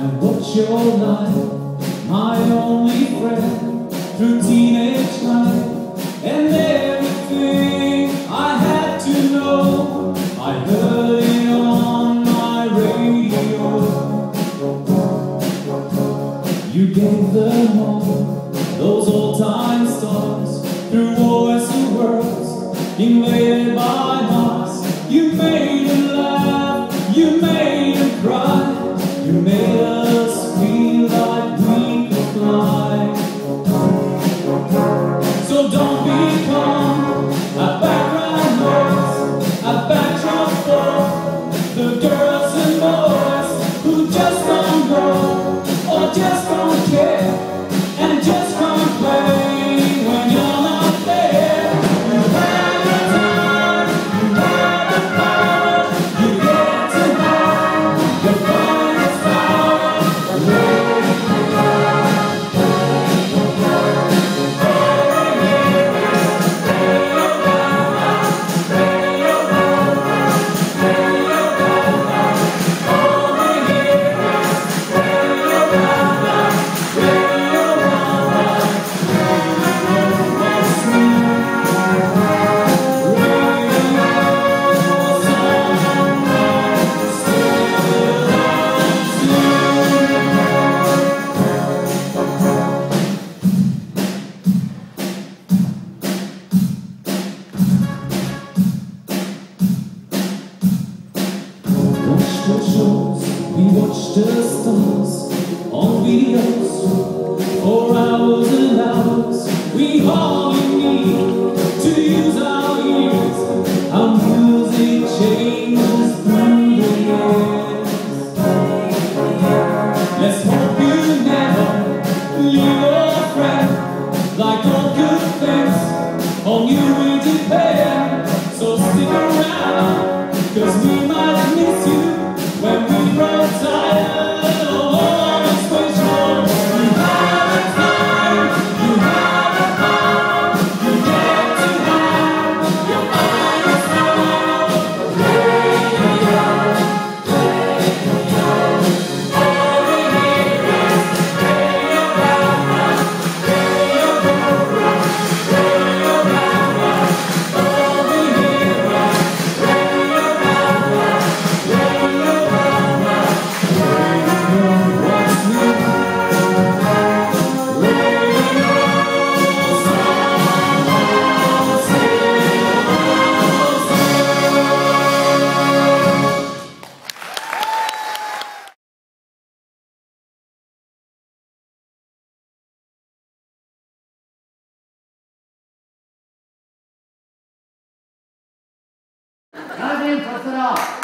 watch your life, my only friend, through teenage life, and everything I had to know, I heard it on my radio. You gave them all those old-time stars, through wars and worlds, invaded by hearts. You made them laugh, you made them cry, you made us feel like we could fly. So don't become a background noise, a backdrop for the girls and boys who just don't know or just don't care and just complain when you're not there. You have the time, you have the power, you get to have the finest power. We watched the stars on videos for hours and hours. We hardly need to use our ears. Our music changes through the years. Let's hope you never leave your friend. Like all good things, on you we depend. So stick around, 'cause we might miss you when we grow tired of all this control. You have the time, you have the power, you get to have your finest hour. Radio, all we hear is Biorama, Biorama, Biorama. All we hear is Biorama, Biorama. What's new? Larsen,